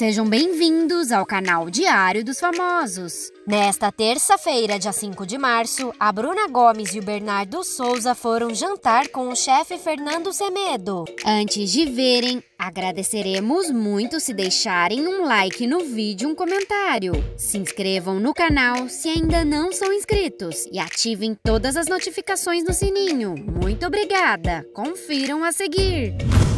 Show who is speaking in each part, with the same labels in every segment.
Speaker 1: Sejam bem-vindos ao canal Diário dos Famosos. Nesta terça-feira, dia 5 de março, a Bruna Gomes e o Bernardo Souza foram jantar com o chefe Fernando Semedo. Antes de verem, agradeceremos muito se deixarem um like no vídeo e um comentário. Se inscrevam no canal se ainda não são inscritos e ativem todas as notificações no sininho. Muito obrigada! Confiram a seguir!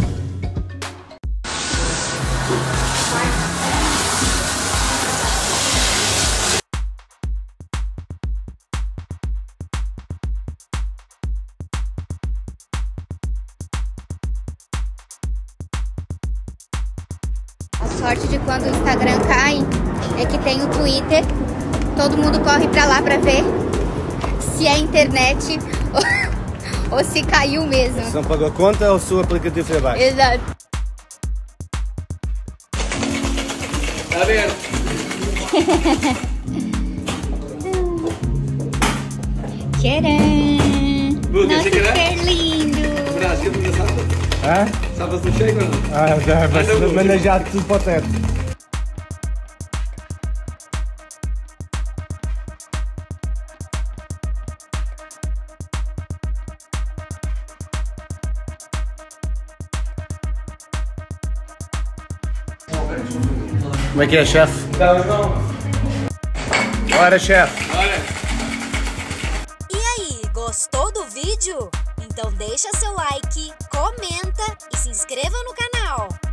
Speaker 2: A sorte de quando o Instagram cai é que tem o Twitter. Todo mundo corre pra lá pra ver se é internet ou se caiu mesmo.
Speaker 3: Se não pagou a conta ou se o aplicativo foi abaixo.
Speaker 2: Exato.
Speaker 3: Está aberto.
Speaker 2: Tcharam! Nossa, super lindo!
Speaker 3: Brasil, sábado não chega? Já, manda já tudo para o teto. Como é que é, chefe? Bora, chefe!
Speaker 1: E aí, gostou do vídeo? Então deixa seu like, comenta e se inscreva no canal!